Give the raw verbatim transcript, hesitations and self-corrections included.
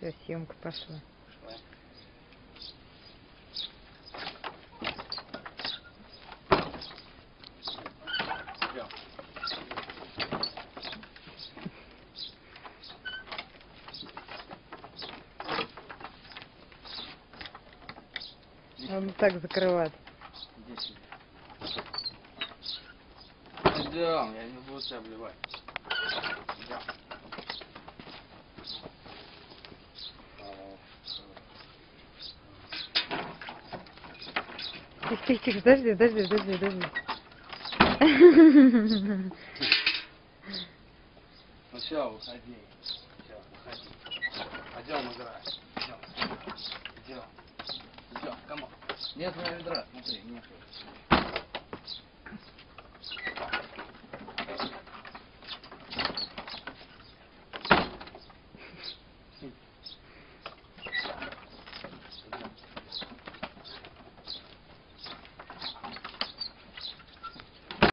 Все, съемка пошла. Он так закрывать. Идем, я не буду тебя обливать. Идем. Тихо, тихо, тихо, подожди, подожди, подожди, подожди. Ну все, выходи. Все, выходи. Пойдем играть. Идем. Идем. Идем, камон. Нет, на ведра, смотри, нет.